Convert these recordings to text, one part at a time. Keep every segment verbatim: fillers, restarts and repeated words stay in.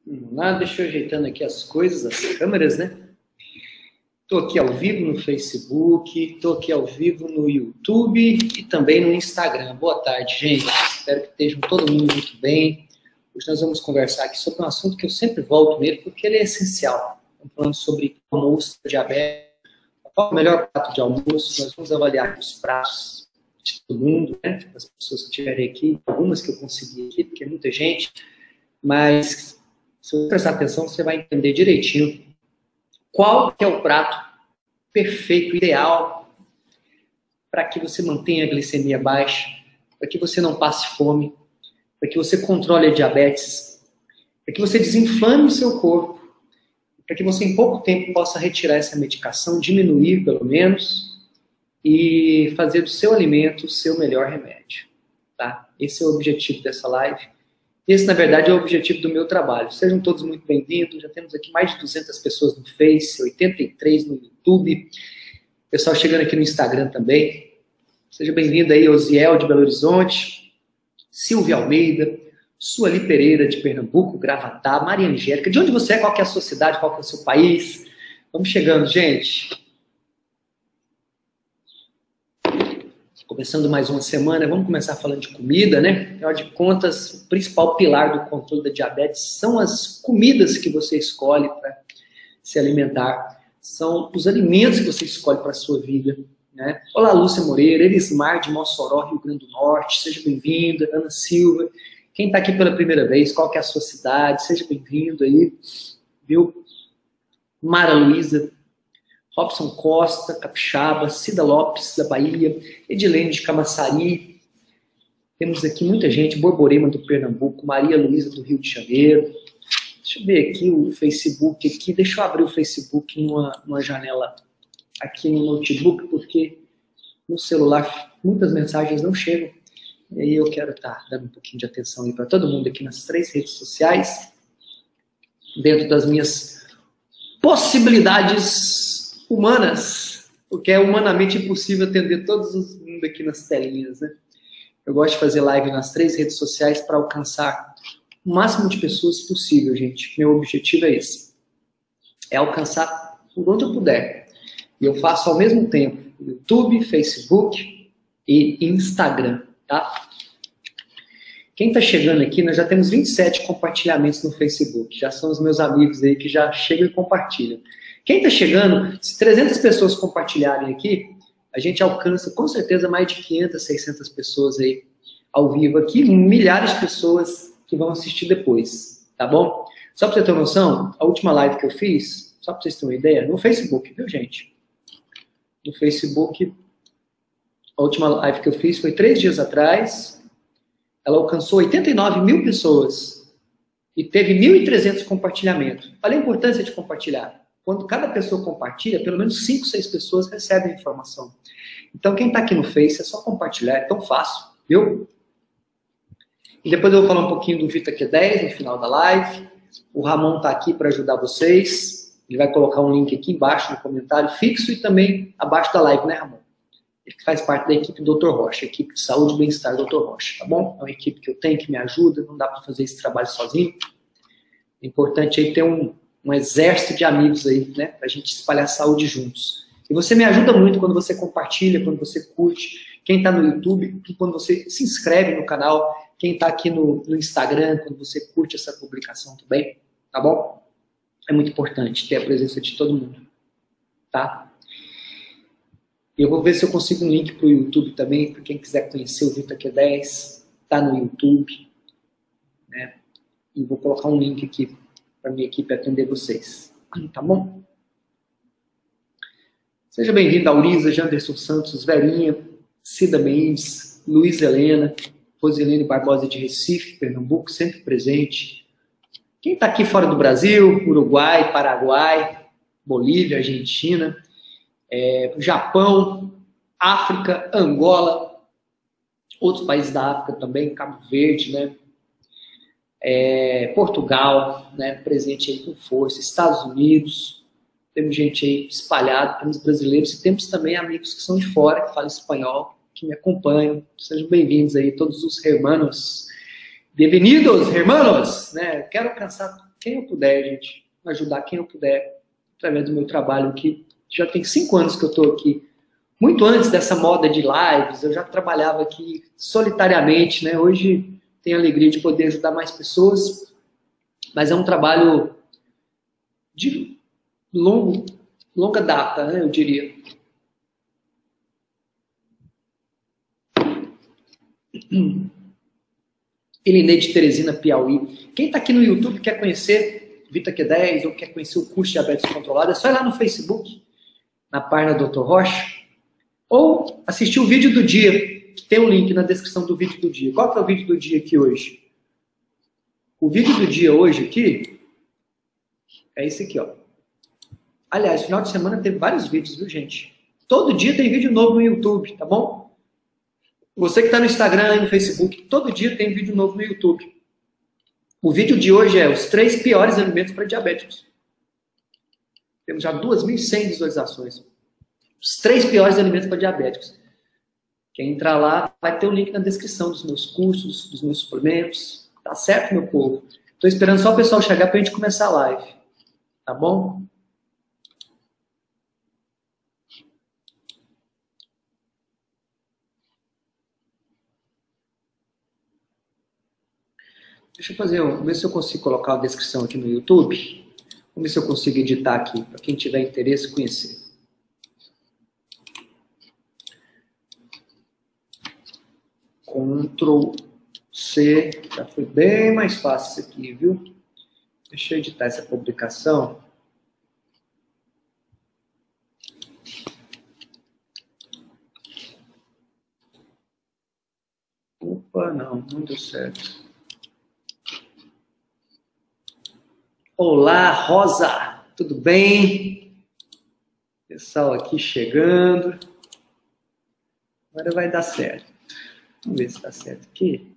Vamos lá, deixa eu ajeitando aqui as coisas, as câmeras, né? Estou aqui ao vivo no Facebook, estou aqui ao vivo no YouTube e também no Instagram. Boa tarde, gente. Espero que estejam todo mundo muito bem. Hoje nós vamos conversar aqui sobre um assunto que eu sempre volto nele, porque ele é essencial. Estamos falando sobre almoço, diabetes. Qual é o melhor prato de almoço? Nós vamos avaliar os pratos de todo mundo, né? As pessoas que estiverem aqui, algumas que eu consegui aqui, porque é muita gente. Mas, se você prestar atenção, você vai entender direitinho qual que é o prato perfeito, ideal, para que você mantenha a glicemia baixa, para que você não passe fome, para que você controle a diabetes, para que você desinflame o seu corpo, para que você em pouco tempo possa retirar essa medicação, diminuir pelo menos, e fazer do seu alimento o seu melhor remédio. Tá? Esse é o objetivo dessa live. Esse, na verdade, é o objetivo do meu trabalho. Sejam todos muito bem-vindos. Já temos aqui mais de duzentas pessoas no Face, oitenta e três no YouTube. Pessoal chegando aqui no Instagram também. Seja bem-vindo aí, Osiel de Belo Horizonte, Silvia Almeida, Sueli Pereira de Pernambuco, Gravatá, Maria Angélica. De onde você é? Qual que é a sua cidade? Qual que é o seu país? Vamos chegando, gente. Começando mais uma semana, vamos começar falando de comida, né? Afinal de contas, o principal pilar do controle da diabetes são as comidas que você escolhe para se alimentar, são os alimentos que você escolhe para a sua vida, né? Olá, Lúcia Moreira, Elismar de Mossoró, Rio Grande do Norte, seja bem-vinda. Ana Silva, quem está aqui pela primeira vez, qual que é a sua cidade, seja bem-vindo aí, viu? Mara Luísa, Robson Costa, Capixaba, Cida Lopes, da Bahia, Edilene de Camaçari, temos aqui muita gente, Borborema do Pernambuco, Maria Luísa do Rio de Janeiro. Deixa eu ver aqui o Facebook, aqui. Deixa eu abrir o Facebook numa, numa janela aqui no notebook, porque no celular muitas mensagens não chegam, e aí eu quero estar dando um pouquinho de atenção aí para todo mundo aqui nas três redes sociais, dentro das minhas possibilidades humanas, porque é humanamente impossível atender todos os mundo aqui nas telinhas, né? Eu gosto de fazer live nas três redes sociais para alcançar o máximo de pessoas possível, gente. Meu objetivo é esse. É alcançar por onde eu puder. E eu faço ao mesmo tempo YouTube, Facebook e Instagram, tá? Quem está chegando aqui, nós já temos vinte e sete compartilhamentos no Facebook. Já são os meus amigos aí que já chegam e compartilham. Quem está chegando, se trezentas pessoas compartilharem aqui, a gente alcança com certeza mais de quinhentas, seiscentas pessoas aí ao vivo aqui, milhares de pessoas que vão assistir depois, tá bom? Só para você ter uma noção, a última live que eu fiz, só para vocês terem uma ideia, no Facebook, viu, gente? No Facebook, a última live que eu fiz foi três dias atrás, ela alcançou oitenta e nove mil pessoas e teve mil e trezentos compartilhamentos. Olha a importância de compartilhar. Quando cada pessoa compartilha, pelo menos cinco, seis pessoas recebem a informação. Então, quem está aqui no Face, é só compartilhar, é tão fácil, viu? E depois eu vou falar um pouquinho do Vita Q dez no final da live. O Ramon está aqui para ajudar vocês. Ele vai colocar um link aqui embaixo no comentário fixo e também abaixo da live, né, Ramon? Ele faz parte da equipe doutor Rocha, equipe de saúde e bem-estar doutor Rocha, tá bom? É uma equipe que eu tenho, que me ajuda, não dá para fazer esse trabalho sozinho. É importante aí ter um um exército de amigos aí, né, pra gente espalhar saúde juntos. E você me ajuda muito quando você compartilha, quando você curte, quem tá no YouTube, quando você se inscreve no canal, quem tá aqui no, no Instagram, quando você curte essa publicação também, tá bom? É muito importante ter a presença de todo mundo, tá? Eu vou ver se eu consigo um link pro YouTube também, para quem quiser conhecer o Vita Q dez, tá no YouTube, né, e vou colocar um link aqui para minha equipe atender vocês, tá bom? Seja bem-vindo a Lisa, Janderson Santos, Verinha, Cida Mendes, Luiz Helena, Rosilene Barbosa de Recife, Pernambuco, sempre presente. Quem está aqui fora do Brasil, Uruguai, Paraguai, Bolívia, Argentina, é, Japão, África, Angola, outros países da África também, Cabo Verde, né? É, Portugal, né, presente aí com força, Estados Unidos, temos gente aí espalhada, temos brasileiros e temos também amigos que são de fora, que falam espanhol, que me acompanham. Sejam bem-vindos aí, todos os hermanos. Bem-vindos, hermanos! Né? Quero alcançar quem eu puder, gente. Ajudar quem eu puder, através do meu trabalho aqui. Já tem cinco anos que eu estou aqui. Muito antes dessa moda de lives, eu já trabalhava aqui solitariamente, né? Hoje tenho a alegria de poder ajudar mais pessoas, mas é um trabalho de longo, longa data, né? Eu diria. Elinei de Teresina, Piauí. Quem está aqui no YouTube quer conhecer Vita Q dez ou quer conhecer o curso de diabetes controlado, é só ir lá no Facebook, na página do doutor Rocha, ou assistir o vídeo do dia, que tem um link na descrição do vídeo do dia. Qual que é o vídeo do dia aqui hoje? O vídeo do dia hoje aqui é esse aqui, ó. Aliás, final de semana teve vários vídeos, viu, gente? Todo dia tem vídeo novo no YouTube, tá bom? Você que está no Instagram e no Facebook, todo dia tem vídeo novo no YouTube. O vídeo de hoje é os três piores alimentos para diabéticos. Temos já duas mil e cem visualizações. Os três piores alimentos para diabéticos. Quem entrar lá vai ter o link na descrição dos meus cursos, dos meus suplementos. Tá certo, meu povo? Estou esperando só o pessoal chegar para a gente começar a live. Tá bom? Deixa eu fazer, vamos ver se eu consigo colocar a descrição aqui no YouTube. Vamos ver se eu consigo editar aqui, para quem tiver interesse conhecer. Ctrl C, já foi bem mais fácil isso aqui, viu? Deixa eu editar essa publicação. Opa, não, não deu certo. Olá, Rosa, tudo bem? Pessoal aqui chegando. Agora vai dar certo. Vamos ver se dá certo aqui.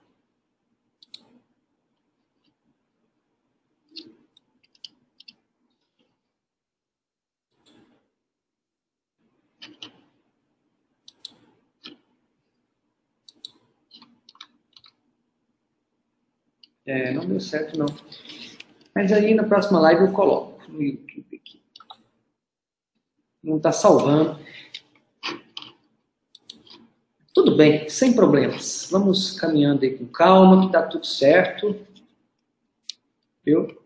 É, não deu certo não. Mas aí na próxima live eu coloco no YouTube aqui. Não está salvando. Tudo bem, sem problemas. Vamos caminhando aí com calma, que está tudo certo. Viu?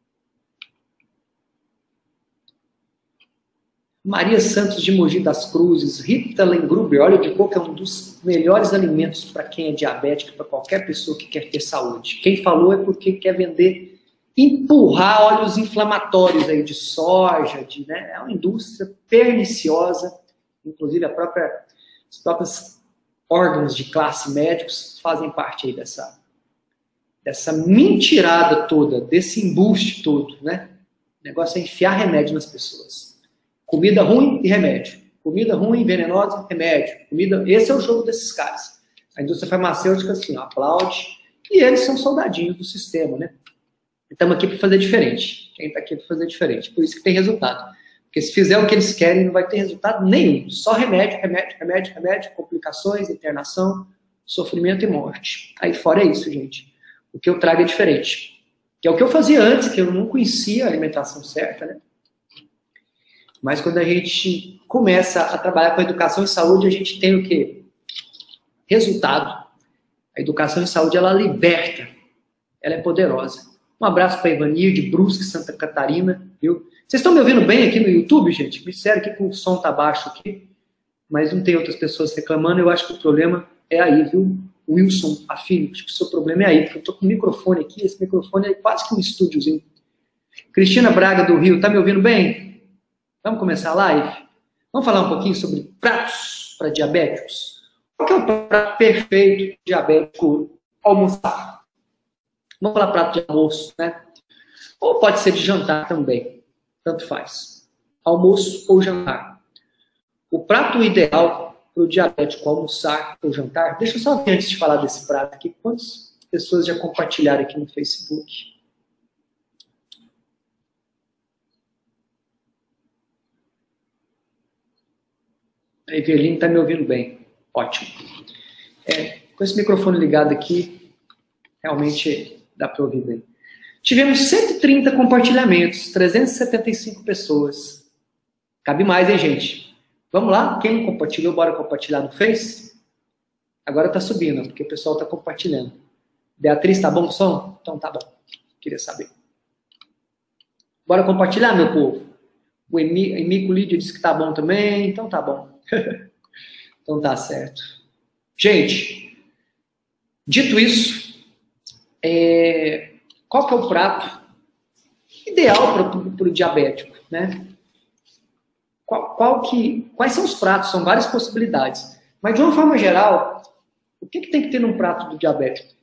Maria Santos de Mogi das Cruzes, Rita Lengruber, óleo de coco é um dos melhores alimentos para quem é diabético, para qualquer pessoa que quer ter saúde. Quem falou é porque quer vender, empurrar óleos inflamatórios aí de soja, de, né? É uma indústria perniciosa, inclusive a própria, os próprios órgãos de classe médicos fazem parte aí dessa, dessa mentirada toda, desse embuste todo, né? O negócio é enfiar remédio nas pessoas. Comida ruim e remédio. Comida ruim, venenosa, remédio. Comida... Esse é o jogo desses caras. A indústria farmacêutica, assim, ó, aplaude. E eles são soldadinhos do sistema, né? Estamos aqui para fazer diferente. Quem está aqui para fazer diferente. Por isso que tem resultado. Porque se fizer o que eles querem, não vai ter resultado nenhum. Só remédio, remédio, remédio, remédio, complicações, internação, sofrimento e morte. Aí fora é isso, gente. O que eu trago é diferente. Que é o que eu fazia antes, que eu não conhecia a alimentação certa, né? Mas quando a gente começa a trabalhar com a educação e saúde, a gente tem o quê? Resultado. A educação e saúde, ela liberta. Ela é poderosa. Um abraço para Ivanir, de Brusque, Santa Catarina. Viu? Vocês estão me ouvindo bem aqui no YouTube, gente? Me disseram que o som tá baixo aqui, mas não tem outras pessoas reclamando. Eu acho que o problema é aí, viu? Wilson, afim, acho que o seu problema é aí, porque eu tô com o microfone aqui, esse microfone é quase que um estúdiozinho. Cristina Braga, do Rio, tá me ouvindo bem? Vamos começar a live? Vamos falar um pouquinho sobre pratos para diabéticos? Qual que é o prato perfeito diabético almoçar? Vamos falar prato de almoço, né? Ou pode ser de jantar também. Tanto faz. Almoço ou jantar. O prato ideal para o diabético almoçar ou jantar... Deixa eu só ver antes de falar desse prato aqui. Quantas pessoas já compartilharam aqui no Facebook? A Eveline está me ouvindo bem. Ótimo. É, com esse microfone ligado aqui, realmente dá para ouvir bem. Tivemos cento e trinta compartilhamentos, trezentas e setenta e cinco pessoas. Cabe mais, hein, gente? Vamos lá? Quem não compartilhou, bora compartilhar no Face? Agora tá subindo, porque o pessoal tá compartilhando. Beatriz, tá bom o som? Então tá bom. Queria saber. Bora compartilhar, meu povo? O Emico Lídio disse que tá bom também, então tá bom. Então tá certo. Gente, dito isso, é... qual que é o prato ideal para o diabético, né? Qual, qual que, quais são os pratos? São várias possibilidades. Mas, de uma forma geral, o que, que tem que ter num prato do diabético?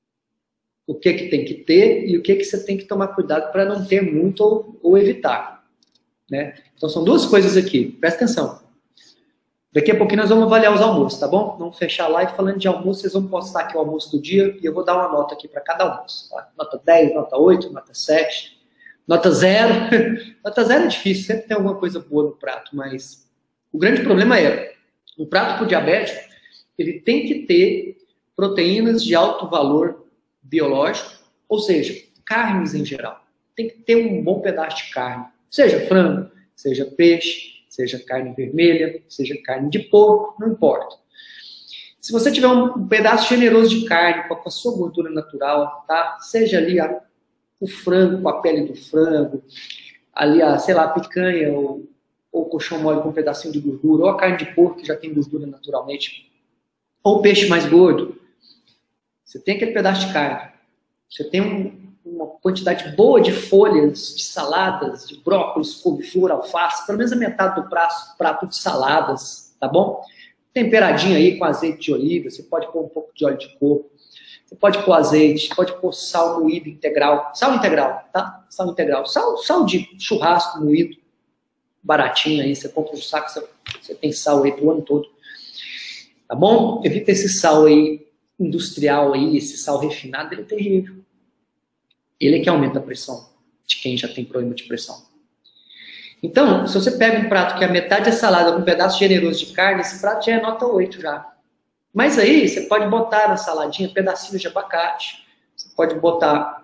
O que, que tem que ter e o que, que você tem que tomar cuidado para não ter muito ou, ou evitar, né? Então, são duas coisas aqui. Presta atenção. Daqui a pouquinho nós vamos avaliar os almoços, tá bom? Vamos fechar a live falando de almoço. Vocês vão postar aqui o almoço do dia e eu vou dar uma nota aqui para cada almoço. Tá? Nota dez, nota oito, nota sete, nota zero. Nota zero é difícil, sempre tem alguma coisa boa no prato, mas o grande problema é, o prato para o diabético, ele tem que ter proteínas de alto valor biológico, ou seja, carnes em geral. Tem que ter um bom pedaço de carne, seja frango, seja peixe, seja carne vermelha, seja carne de porco, não importa. Se você tiver um pedaço generoso de carne com a sua gordura natural, tá? Seja ali a, o frango com a pele do frango, ali a, sei lá, a picanha ou, ou colchão mole com um pedacinho de gordura, ou a carne de porco que já tem gordura naturalmente, ou o peixe mais gordo, você tem aquele pedaço de carne, você tem um uma quantidade boa de folhas, de saladas, de brócolis, couve-flor, alface, pelo menos a metade do prato, prato de saladas, tá bom? Temperadinho aí com azeite de oliva, você pode pôr um pouco de óleo de coco, você pode pôr azeite, pode pôr sal moído integral, sal integral, tá? Sal integral, sal, sal de churrasco moído, baratinho aí, você compra um saco, você, você tem sal aí pro ano todo, tá bom? Evita esse sal aí industrial aí, esse sal refinado, ele é terrível. Ele é que aumenta a pressão de quem já tem problema de pressão. Então, se você pega um prato que a metade é salada com um pedaço generoso de carne, esse prato já é nota oito já. Mas aí, você pode botar na saladinha pedacinhos de abacate, você pode botar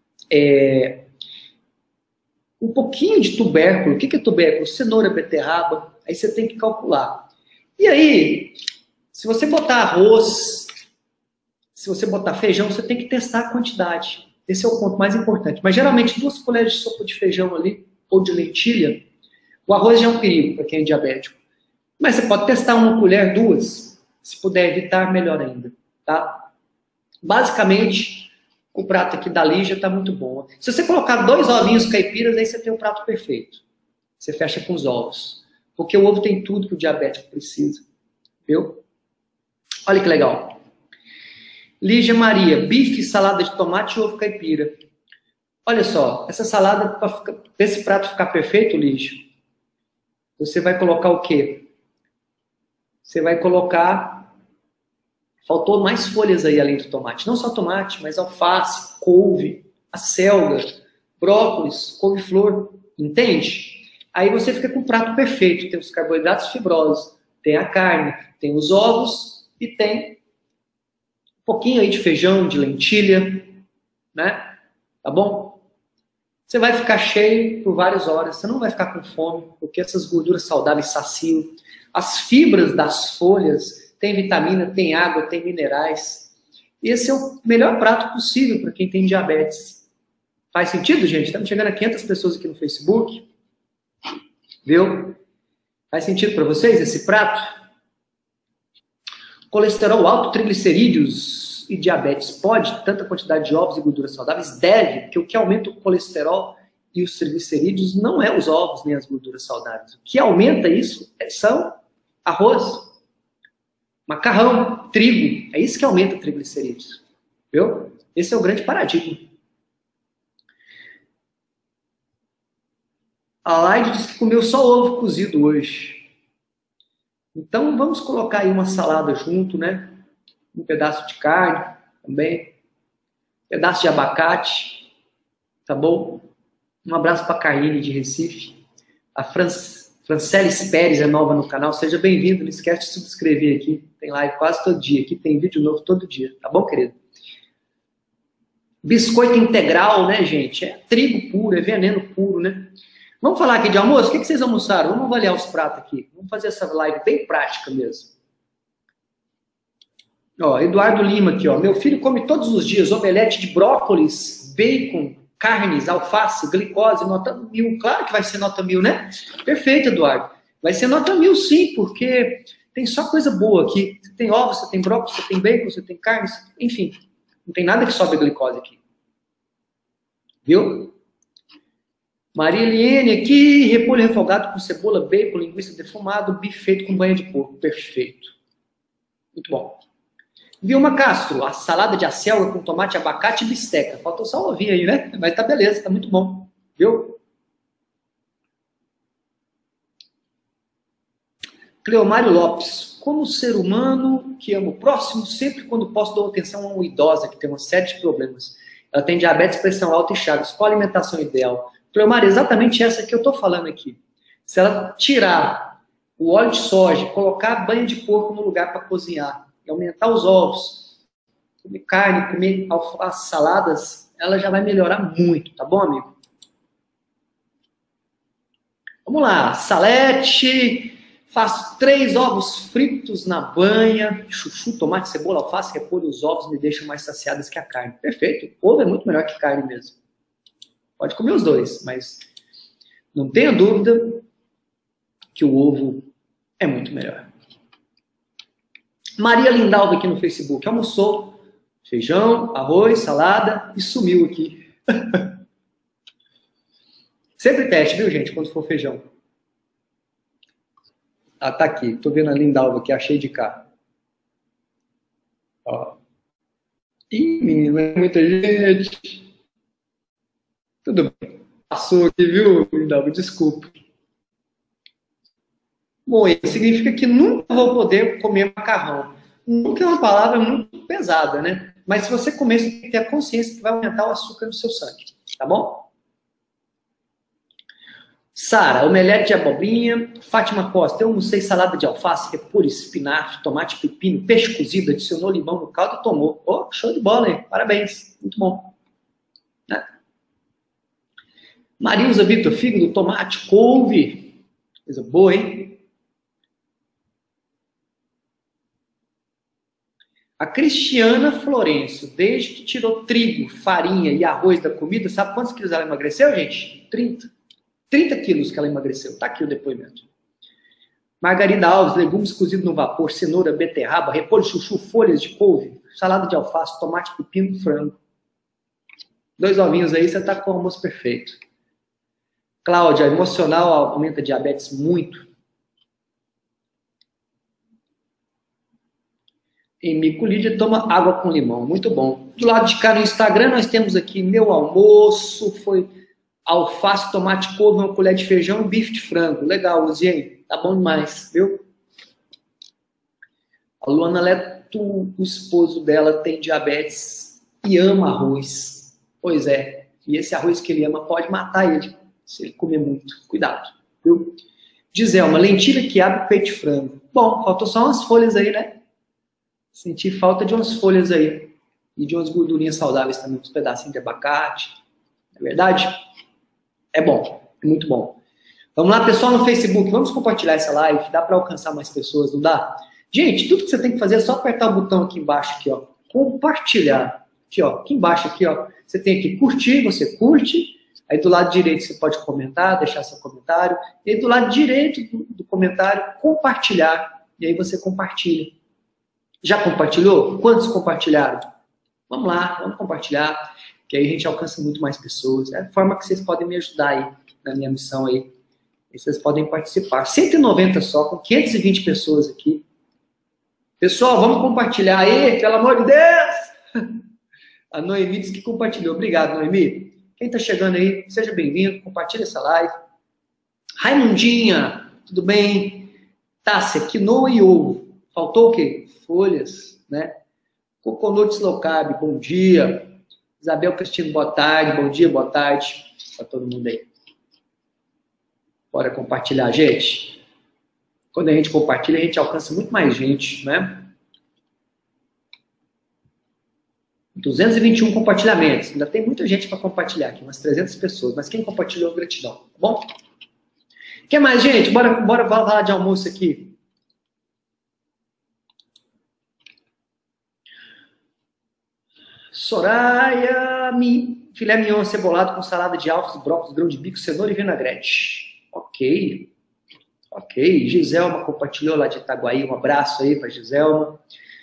é, um pouquinho de tubérculo. O que é tubérculo? Cenoura, beterraba. Aí você tem que calcular. E aí, se você botar arroz, se você botar feijão, você tem que testar a quantidade. Esse é o ponto mais importante. Mas geralmente duas colheres de sopa de feijão ali, ou de lentilha, o arroz já é um perigo para quem é diabético. Mas você pode testar uma colher, duas, se puder evitar, melhor ainda. Tá? Basicamente, o prato aqui da Lígia está muito bom. Se você colocar dois ovinhos caipiras, aí você tem o prato perfeito. Você fecha com os ovos. Porque o ovo tem tudo que o diabético precisa. Viu? Olha que legal. Lígia Maria, bife, salada de tomate e ovo caipira. Olha só, essa salada, para esse prato ficar perfeito, Lígia, você vai colocar o quê? Você vai colocar... Faltou mais folhas aí além do tomate. Não só tomate, mas alface, couve, acelga, brócolis, couve-flor. Entende? Aí você fica com o prato perfeito. Tem os carboidratos fibrosos, tem a carne, tem os ovos e tem um pouquinho aí de feijão, de lentilha, né? Tá bom? Você vai ficar cheio por várias horas, você não vai ficar com fome, porque essas gorduras saudáveis saciam. As fibras das folhas têm vitamina, tem água, tem minerais. Esse é o melhor prato possível para quem tem diabetes. Faz sentido, gente? Estamos chegando a quinhentas pessoas aqui no Facebook. Viu? Faz sentido para vocês esse prato? Colesterol alto, triglicerídeos e diabetes pode? Tanta quantidade de ovos e gorduras saudáveis? Deve, porque o que aumenta o colesterol e os triglicerídeos não é os ovos nem as gorduras saudáveis. O que aumenta isso são arroz, macarrão, trigo. É isso que aumenta o triglicerídeos. Viu? Esse é o grande paradigma. A Laide disse que comeu só ovo cozido hoje. Então, vamos colocar aí uma salada junto, né? Um pedaço de carne também. Um pedaço de abacate. Tá bom? Um abraço para a Carline de Recife. A Fran Francelis Pérez é nova no canal. Seja bem-vindo. Não esquece de se subscrever aqui. Tem live quase todo dia. Aqui tem vídeo novo todo dia. Tá bom, querido? Biscoito integral, né, gente? É trigo puro, é veneno puro, né? Vamos falar aqui de almoço? O que vocês almoçaram? Vamos avaliar os pratos aqui. Vamos fazer essa live bem prática mesmo. Ó, Eduardo Lima aqui, ó. Meu filho come todos os dias omelete de brócolis, bacon, carnes, alface, glicose, nota mil. Claro que vai ser nota mil, né? Perfeito, Eduardo. Vai ser nota mil, sim, porque tem só coisa boa aqui. Você tem ovos, você tem brócolis, você tem bacon, você tem carne, você... enfim. Não tem nada que sobe a glicose aqui. Viu? Maria Eliane aqui, repolho refogado com cebola, bacon, linguiça defumado, bife feito com banha de porco. Perfeito. Muito bom. Vilma Castro, a salada de acelga com tomate, abacate e bisteca. Faltou só o ovinho aí, né? Mas tá beleza, tá muito bom. Viu? Cleomário Lopes, como ser humano que ama o próximo, sempre quando posso dou atenção a uma idosa que tem uma série de problemas. Ela tem diabetes, pressão alta e chagas. Qual a alimentação ideal? Cleomário, exatamente essa que eu tô falando aqui. Se ela tirar o óleo de soja, colocar banha de porco no lugar para cozinhar, aumentar os ovos, comer carne, comer alface, saladas, ela já vai melhorar muito, tá bom, amigo? Vamos lá, Salete, faço três ovos fritos na banha, chuchu, tomate, cebola, alface, repolho, os ovos me deixam mais saciadas que a carne. Perfeito, ovo é muito melhor que carne mesmo. Pode comer os dois, mas não tenha dúvida que o ovo é muito melhor. Maria Lindalva aqui no Facebook. Almoçou feijão, arroz, salada e sumiu aqui. Sempre teste, viu, gente, quando for feijão. Ah, tá aqui. Tô vendo a Lindalva aqui, achei de cá. Ó. Ih, menino, é muita gente. Tudo bem. Passou aqui, viu, Lindalva? Desculpa. Bom, isso significa que nunca vou poder comer macarrão. Nunca é uma palavra muito pesada, né? Mas se você comer, você tem que ter a consciência que vai aumentar o açúcar no seu sangue, tá bom? Sara, omelete de abobrinha. Fátima Costa, eu almocei salada de alface, repolho, espinafre, tomate, pepino, peixe cozido, adicionou limão no caldo e tomou. Oh, show de bola, hein? Parabéns, muito bom. Né? Marilza Vitor, fígado, tomate, couve. Coisa boa, hein? A Cristiana Florencio, desde que tirou trigo, farinha e arroz da comida, sabe quantos quilos ela emagreceu, gente? trinta. trinta quilos que ela emagreceu. Tá aqui o depoimento. Margarida Alves, legumes cozidos no vapor, cenoura, beterraba, repolho, chuchu, folhas de couve, salada de alface, tomate, pepino, frango. Dois ovinhos aí, você tá com o almoço perfeito. Cláudia, emocional aumenta a diabetes muito. Em Mico Lídia, toma água com limão. Muito bom. Do lado de cá no Instagram, nós temos aqui meu almoço. Foi alface, tomate, couve, uma colher de feijão e bife de frango. Legal, Luziane. Tá bom demais, viu? A Luana Leto, o esposo dela, tem diabetes e ama arroz. Pois é. E esse arroz que ele ama pode matar ele, se ele comer muito. Cuidado, viu? Gisele, lentilha, quiabo e peito de frango. Bom, faltou só umas folhas aí, né? Senti falta de umas folhas aí. E de umas gordurinhas saudáveis também. Uns pedacinhos de abacate. É verdade? É bom. É muito bom. Vamos lá, pessoal, no Facebook. Vamos compartilhar essa live. Dá para alcançar mais pessoas, não dá? Gente, tudo que você tem que fazer é só apertar o botão aqui embaixo. Aqui, ó. Compartilhar. Aqui, ó. Aqui embaixo, aqui, ó. Você tem aqui curtir. Você curte. Aí do lado direito você pode comentar, deixar seu comentário. E aí do lado direito do, do comentário, compartilhar. E aí você compartilha. Já compartilhou? Quantos compartilharam? Vamos lá, vamos compartilhar, que aí a gente alcança muito mais pessoas. É a forma que vocês podem me ajudar aí na minha missão aí. E vocês podem participar. cento e noventa só, com quinhentas e vinte pessoas aqui. Pessoal, vamos compartilhar aí, pelo amor de Deus! A Noemi disse que compartilhou. Obrigado, Noemi. Quem está chegando aí, seja bem-vindo, compartilha essa live. Raimundinha, tudo bem? Tássia, quinoa e ovo. Faltou o quê? Folhas, né? Coconuts low carb, bom dia. Isabel Cristino, boa tarde. Bom dia, boa tarde para todo mundo aí. Bora compartilhar, gente. Quando a gente compartilha, a gente alcança muito mais gente, né? duzentos e vinte e um compartilhamentos. Ainda tem muita gente para compartilhar aqui, umas trezentas pessoas. Mas quem compartilhou, gratidão. Tá bom? O que mais, gente? Bora, bora falar de almoço aqui. Soraya, mi, filé mignon cebolado com salada de alface, brócolis, grão de bico, cenoura e vinagrete. Ok. Ok. Giselma compartilhou lá de Itaguaí. Um abraço aí para Giselma.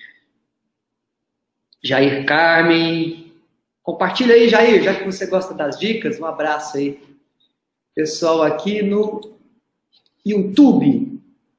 Jair Carmen. Compartilha aí, Jair, já que você gosta das dicas. Um abraço aí. Pessoal aqui no YouTube.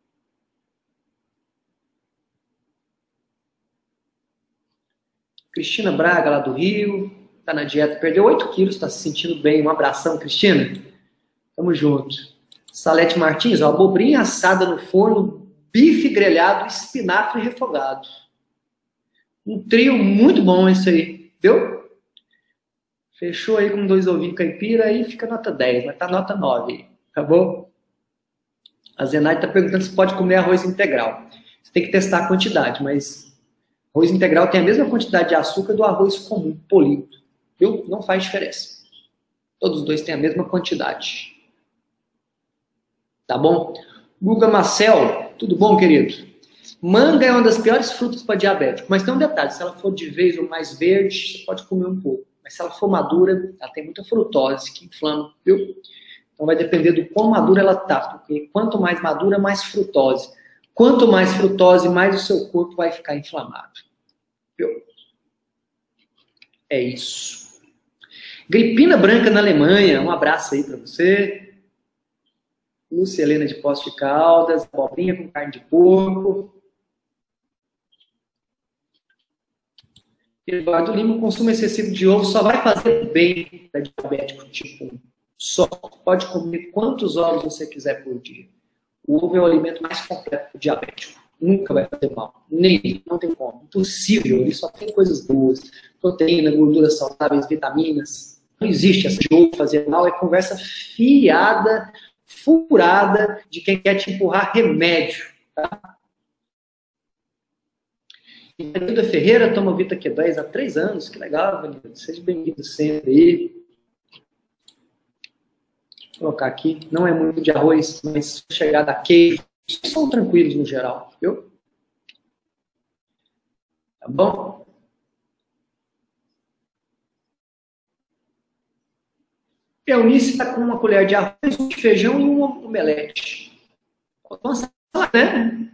Cristina Braga, lá do Rio. Tá na dieta, perdeu oito quilos, tá se sentindo bem. Um abração, Cristina. Tamo junto. Salete Martins, ó, abobrinha assada no forno, bife grelhado, espinafre refogado. Um trio muito bom esse aí, viu? Fechou aí com dois ovinhos caipira, aí fica nota dez, mas tá nota nove, tá bom? A Zenaide tá perguntando se pode comer arroz integral. Você tem que testar a quantidade, mas arroz integral tem a mesma quantidade de açúcar do arroz comum, polido, viu? Não faz diferença. Todos os dois têm a mesma quantidade. Tá bom? Guga Marcel, tudo bom, querido? Manga é uma das piores frutas para diabético, mas tem um detalhe, se ela for de vez ou mais verde, você pode comer um pouco. Mas se ela for madura, ela tem muita frutose que inflama, viu? Então vai depender do quão madura ela tá, porque quanto mais madura, mais frutose. Quanto mais frutose, mais o seu corpo vai ficar inflamado. Viu? É isso. Gripina branca na Alemanha, um abraço aí para você. Lúcia Helena de Poços de Caldas, abobrinha com carne de porco. Eduardo Lima, o consumo excessivo de ovo só vai fazer bem para diabético tipo um. Só pode comer quantos ovos você quiser por dia. O ovo é o alimento mais completo para o diabético. Nunca vai fazer mal. Nem, não tem como. Impossível. Ele só tem coisas boas. Proteína, gorduras saudáveis, vitaminas. Não existe essa de ovo fazer mal. É conversa fiada, furada de quem quer te empurrar remédio. Tá? Vanilda Ferreira toma Vita Q dez há três anos. Que legal, Vanilda. Seja bem-vindo sempre aí. Vou colocar aqui. Não é muito de arroz, mas chegada a queijo. São tranquilos no geral, viu? Tá bom? Eunice está com uma colher de arroz, um de feijão e um omelete. Nossa, né?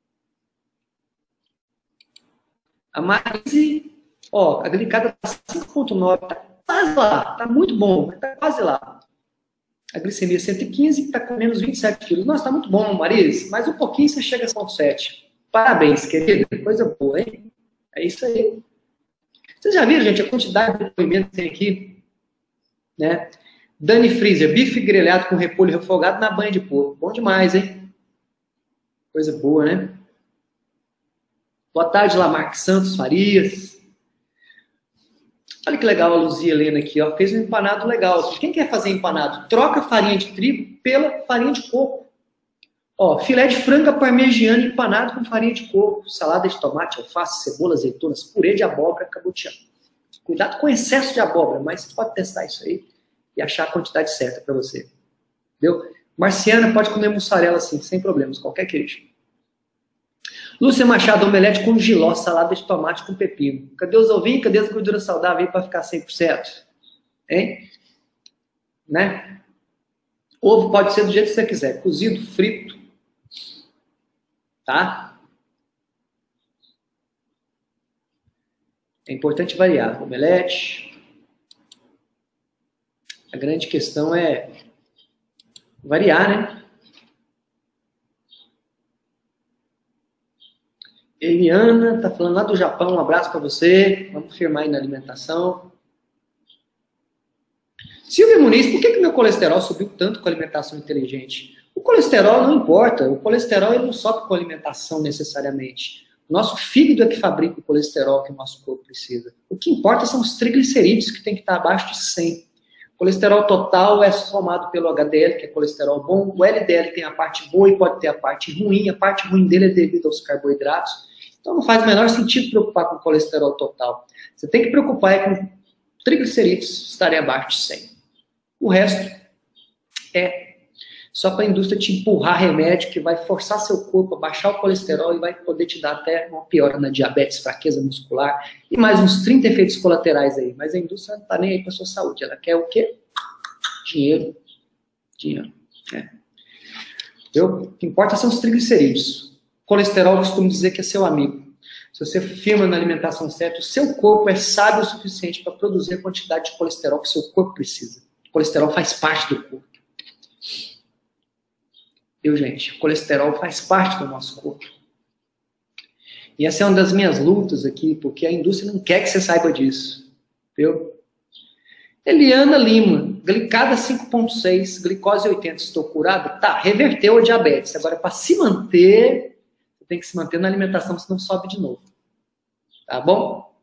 A Marise, ó, a glicada está cinco ponto nove, está quase lá, está muito bom, está quase lá. A glicemia cento e quinze, está com menos vinte e sete quilos. Nossa, está muito bom, Marise, mas um pouquinho você chega a cento e sete. Parabéns, querida, coisa boa, hein? É isso aí. Vocês já viram, gente, a quantidade de depoimentos que tem aqui? Né? Dani Freezer, bife grelhado com repolho refogado na banha de porco. Bom demais, hein? Coisa boa, né? Boa tarde, Lamarck Santos Farias. Olha que legal a Luzia Helena aqui, ó. Fez um empanado legal. Quem quer fazer empanado? Troca farinha de trigo pela farinha de coco. Ó, filé de franga parmegiana empanado com farinha de coco, salada de tomate, alface, cebola, azeitonas, purê de abóbora, cabutiano. Cuidado com o excesso de abóbora, mas você pode testar isso aí e achar a quantidade certa para você. Entendeu? Marciana pode comer mussarela assim, sem problemas, qualquer queijo. Lúcia Machado, omelete com jiló, salada de tomate com pepino. Cadê os ovinhos? Cadê as gorduras saudáveis aí para ficar cem por cento? Hein? Né? Ovo pode ser do jeito que você quiser. Cozido, frito. Tá? É importante variar. Omelete. A grande questão é variar, né? Eliana tá falando lá do Japão, um abraço para você. Vamos firmar aí na alimentação. Silvia Muniz, por que que meu colesterol subiu tanto com a alimentação inteligente? O colesterol não importa, o colesterol ele não sobe com a alimentação necessariamente. O nosso fígado é que fabrica o colesterol que o nosso corpo precisa. O que importa são os triglicerídeos que tem que estar abaixo de cem. O colesterol total é formado pelo H D L, que é colesterol bom. O L D L tem a parte boa e pode ter a parte ruim. A parte ruim dele é devido aos carboidratos. Então não faz o menor sentido preocupar com o colesterol total. Você tem que preocupar é com triglicerídeos estarem abaixo de cem. O resto é só para a indústria te empurrar remédio que vai forçar seu corpo a baixar o colesterol e vai poder te dar até uma piora na diabetes, fraqueza muscular e mais uns trinta efeitos colaterais aí. Mas a indústria não está nem aí para a sua saúde. Ela quer o quê? Dinheiro. Dinheiro. É. O que importa são os triglicerídeos. Colesterol, eu costumo dizer que é seu amigo. Se você firma na alimentação certa, o seu corpo é sábio o suficiente para produzir a quantidade de colesterol que o seu corpo precisa. O colesterol faz parte do corpo. Viu, gente? O colesterol faz parte do nosso corpo. E essa é uma das minhas lutas aqui, porque a indústria não quer que você saiba disso. Viu? Eliana Lima, glicada cinco ponto seis, glicose oitenta, estou curada? Tá, reverteu a diabetes. Agora, para se manter, você tem que se manter na alimentação, senão sobe de novo. Tá bom?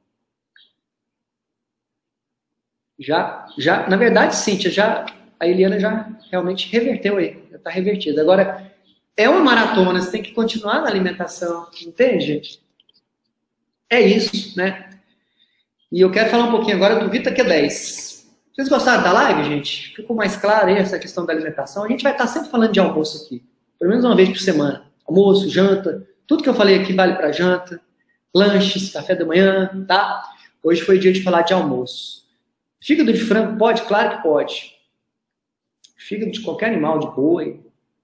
Já, já, na verdade, Cíntia, já, a Eliana já realmente reverteu aí, já está revertida. Agora, é uma maratona, você tem que continuar na alimentação, entende, gente? É isso, né? E eu quero falar um pouquinho agora do Vita Q dez. Vocês gostaram da live, gente? Ficou mais claro aí essa questão da alimentação? A gente vai estar sempre falando de almoço aqui, pelo menos uma vez por semana. Almoço, janta, tudo que eu falei aqui vale para janta, lanches, café da manhã, tá? Hoje foi dia de falar de almoço. Fígado de frango pode? Claro que pode. Fígado de qualquer animal, de boi.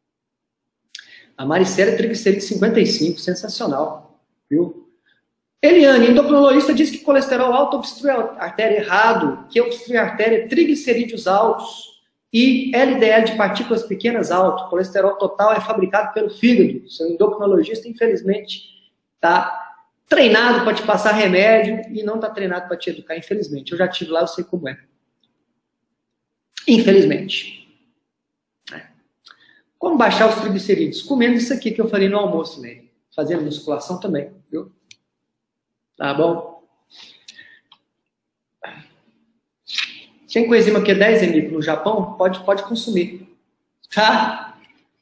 A Maricela, triglicerídeo cinquenta e cinco, sensacional, viu? Eliane, endocrinologista, diz que colesterol alto obstrui a artéria. Errado, que obstrui a artéria, triglicerídeos altos e L D L de partículas pequenas alto. Colesterol total é fabricado pelo fígado. Seu endocrinologista, infelizmente, está treinado para te passar remédio e não está treinado para te educar, infelizmente. Eu já estive lá, eu sei como é. Infelizmente. É. Como baixar os triglicerídeos? Comendo isso aqui que eu falei no almoço, né? Fazendo musculação também, viu? Tá bom? Tem coenzima Q dez, Emico, no Japão? Pode, pode consumir. Tá?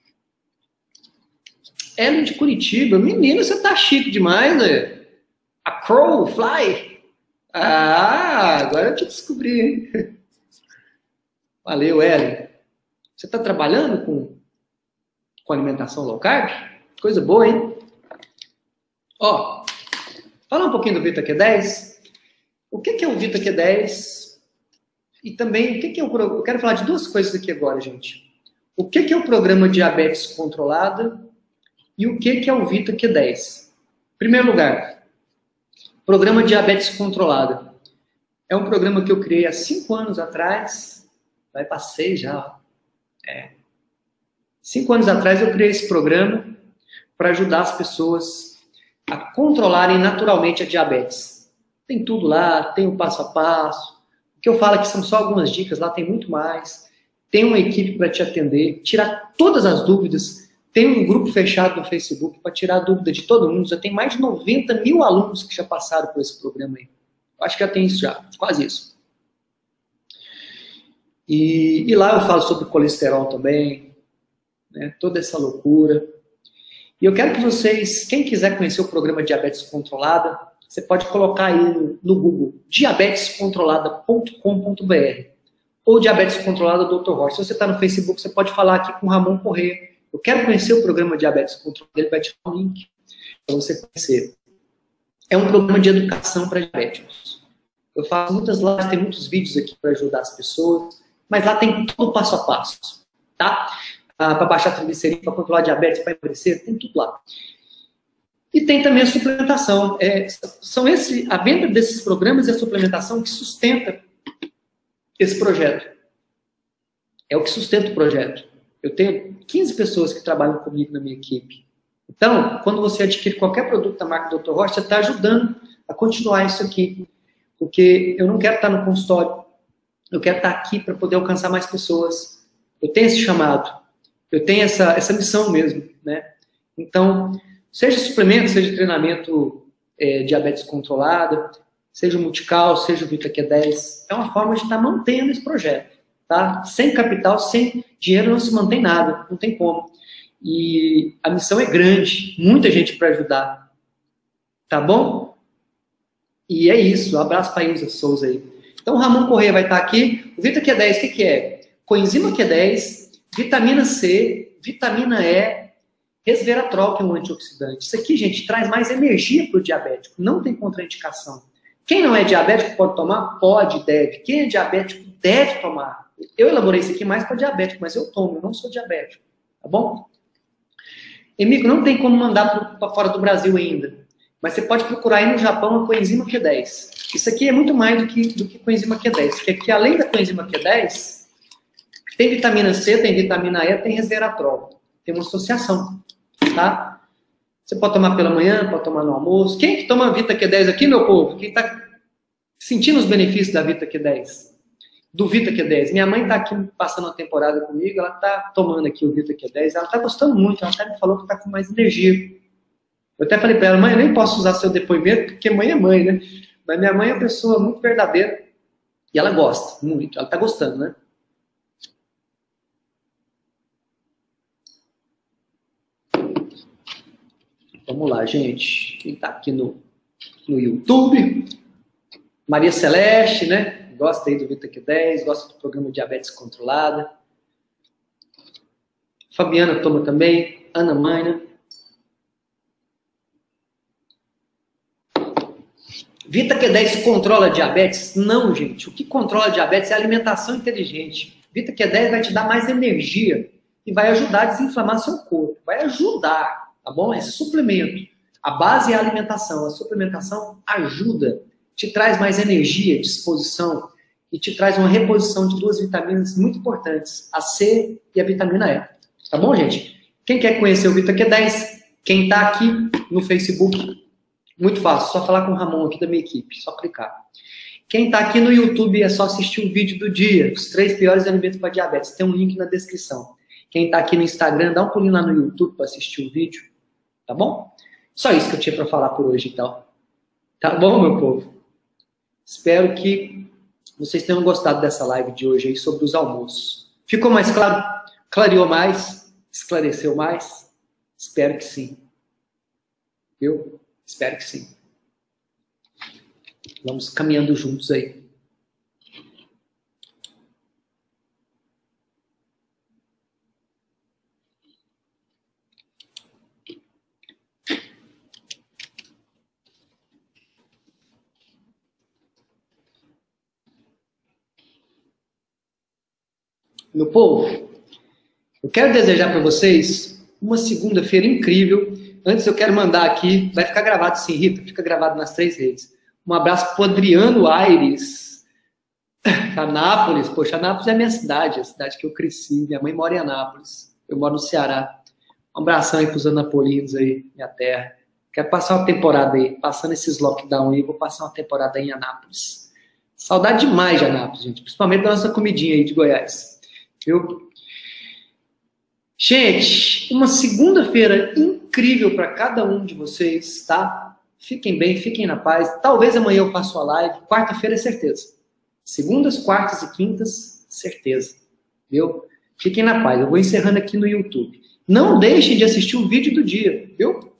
Ellen de Curitiba. Menino, você tá chique demais, né? A Crow, Fly. Ah, agora eu te descobri, hein? Valeu, Ellen. Você tá trabalhando com, com alimentação low carb? Coisa boa, hein? Ó. Fala um pouquinho do Vita Q dez. O que é o Vita Q dez? E também, o que é o... Eu quero falar de duas coisas aqui agora, gente. O que é o programa Diabetes Controlada e o que é o Vita Q dez? Em primeiro lugar, programa Diabetes Controlada. É um programa que eu criei há cinco anos atrás. Vai para seis já. É. Cinco anos atrás eu criei esse programa para ajudar as pessoas a controlarem naturalmente a diabetes. Tem tudo lá, tem o passo a passo. O que eu falo aqui são só algumas dicas, lá tem muito mais. Tem uma equipe para te atender, tirar todas as dúvidas. Tem um grupo fechado no Facebook para tirar a dúvida de todo mundo. Já tem mais de noventa mil alunos que já passaram por esse programa aí. Eu acho que já tem isso já, quase isso. E, e lá eu falo sobre colesterol também, né, toda essa loucura. E eu quero que vocês, quem quiser conhecer o programa Diabetes Controlada, você pode colocar aí no, no Google, diabetes controlada ponto com ponto br ou Diabetes Controlada doutor Rocha. Se você está no Facebook, você pode falar aqui com o Ramon Corrêa. Eu quero conhecer o programa Diabetes Controlada, ele vai te dar um link para você conhecer. É um programa de educação para diabéticos. Eu faço muitas lives, tem muitos vídeos aqui para ajudar as pessoas, mas lá tem todo o passo a passo, tá? Ah, para baixar triglicerídeos, para controlar diabetes, para emagrecer, tem tudo lá. E tem também a suplementação. É, são esse, a venda desses programas e a suplementação que sustenta esse projeto. É o que sustenta o projeto. Eu tenho quinze pessoas que trabalham comigo na minha equipe. Então, quando você adquire qualquer produto da marca doutor Rocha, você está ajudando a continuar isso aqui. Porque eu não quero estar no consultório. Eu quero estar aqui para poder alcançar mais pessoas. Eu tenho esse chamado. Eu tenho essa, essa missão mesmo, né? Então, seja suplemento, seja treinamento é, diabetes controlada, seja o Multical, seja o Vita Q dez, é uma forma de estar mantendo esse projeto, tá? Sem capital, sem dinheiro não se mantém nada, não tem como. E a missão é grande, muita gente para ajudar. Tá bom? E é isso. Um abraço para a Ilza Souza aí. Então, o Ramon Corrêa vai estar aqui. O Vita Q dez, o que, que é? Coenzima Q dez, vitamina C, vitamina E, resveratrol, que é um antioxidante. Isso aqui, gente, traz mais energia para o diabético. Não tem contraindicação. Quem não é diabético pode tomar? Pode, deve. Quem é diabético deve tomar. Eu elaborei isso aqui mais para diabético, mas eu tomo, eu não sou diabético. Tá bom? Emico, não tem como mandar para fora do Brasil ainda. Mas você pode procurar aí no Japão a coenzima Q dez. Isso aqui é muito mais do que, do que coenzima Q dez. Porque aqui, além da coenzima Q dez, tem vitamina C, tem vitamina E, tem resveratrol. Tem uma associação, tá? Você pode tomar pela manhã, pode tomar no almoço. Quem que toma Vita Q dez aqui, meu povo? Quem está sentindo os benefícios da Vita Q dez? Do Vita Q dez. Minha mãe está aqui passando uma temporada comigo, ela está tomando aqui o Vita Q dez, ela está gostando muito, ela até me falou que está com mais energia. Eu até falei para ela, mãe, eu nem posso usar seu depoimento, porque mãe é mãe, né? Mas minha mãe é uma pessoa muito verdadeira e ela gosta muito, ela está gostando, né? Vamos lá, gente. Quem está aqui no, no YouTube? Maria Celeste, né? Gosta aí do Vita Q dez, gosta do programa Diabetes Controlada. Fabiana toma também. Ana Maina. Vita Q dez controla diabetes? Não, gente. O que controla diabetes é a alimentação inteligente. Vita Q dez vai te dar mais energia e vai ajudar a desinflamar seu corpo. Vai ajudar, tá bom? É suplemento. A base é a alimentação. A suplementação ajuda, te traz mais energia, disposição e te traz uma reposição de duas vitaminas muito importantes, a C e a vitamina E. Tá bom, gente? Quem quer conhecer o Vita Q dez? Quem tá aqui no Facebook? Muito fácil, só falar com o Ramon aqui da minha equipe, só clicar. Quem está aqui no YouTube é só assistir o vídeo do dia, os três piores alimentos para diabetes. Tem um link na descrição. Quem está aqui no Instagram, dá um pulinho lá no YouTube para assistir o vídeo, tá bom? Só isso que eu tinha para falar por hoje, então. Tá bom, meu povo? Espero que vocês tenham gostado dessa live de hoje aí sobre os almoços. Ficou mais claro? Clareou mais? Esclareceu mais? Espero que sim. Viu? Espero que sim. Vamos caminhando juntos aí. Meu povo, eu quero desejar para vocês uma segunda-feira incrível. Antes eu quero mandar aqui, vai ficar gravado sim, Rita, fica gravado nas três redes. Um abraço para o Adriano Aires, Anápolis. Poxa, Anápolis é a minha cidade, a cidade que eu cresci. Minha mãe mora em Anápolis, eu moro no Ceará. Um abração aí para os anapolinos aí, minha terra. Quero passar uma temporada aí, passando esses lockdown aí, vou passar uma temporada aí em Anápolis. Saudade demais de Anápolis, gente, principalmente da nossa comidinha aí de Goiás. Viu? Gente, uma segunda-feira incrível para cada um de vocês, tá? Fiquem bem, fiquem na paz. Talvez amanhã eu faça uma live. Quarta-feira é certeza. Segundas, quartas e quintas, certeza. Viu? Fiquem na paz. Eu vou encerrando aqui no YouTube. Não deixem de assistir o vídeo do dia, viu?